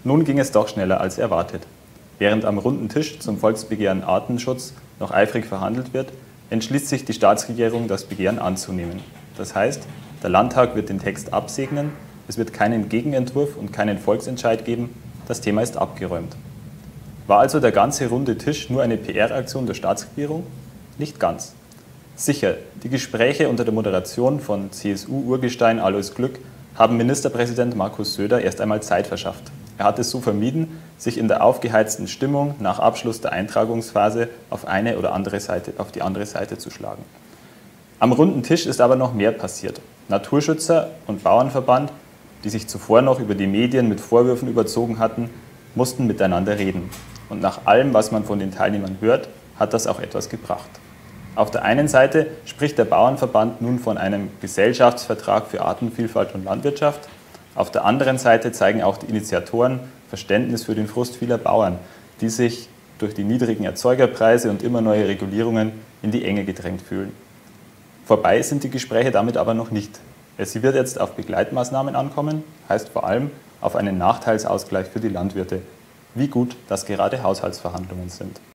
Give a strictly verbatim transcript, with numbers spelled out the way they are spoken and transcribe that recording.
Nun ging es doch schneller als erwartet. Während am runden Tisch zum Volksbegehren Artenschutz noch eifrig verhandelt wird, entschließt sich die Staatsregierung, das Begehren anzunehmen. Das heißt, der Landtag wird den Text absegnen, es wird keinen Gegenentwurf und keinen Volksentscheid geben, das Thema ist abgeräumt. War also der ganze runde Tisch nur eine P R-Aktion der Staatsregierung? Nicht ganz. Sicher, die Gespräche unter der Moderation von C S U-Urgestein Alois Glück haben Ministerpräsident Markus Söder erst einmal Zeit verschafft. Er hat es so vermieden, sich in der aufgeheizten Stimmung nach Abschluss der Eintragungsphase auf eine oder andere Seite, auf die andere Seite zu schlagen. Am runden Tisch ist aber noch mehr passiert. Naturschützer und Bauernverband, die sich zuvor noch über die Medien mit Vorwürfen überzogen hatten, mussten miteinander reden. Und nach allem, was man von den Teilnehmern hört, hat das auch etwas gebracht. Auf der einen Seite spricht der Bauernverband nun von einem Gesellschaftsvertrag für Artenvielfalt und Landwirtschaft. Auf der anderen Seite zeigen auch die Initiatoren Verständnis für den Frust vieler Bauern, die sich durch die niedrigen Erzeugerpreise und immer neue Regulierungen in die Enge gedrängt fühlen. Vorbei sind die Gespräche damit aber noch nicht. Es wird jetzt auf Begleitmaßnahmen ankommen, heißt vor allem auf einen Nachteilsausgleich für die Landwirte. Wie gut, dass gerade Haushaltsverhandlungen sind.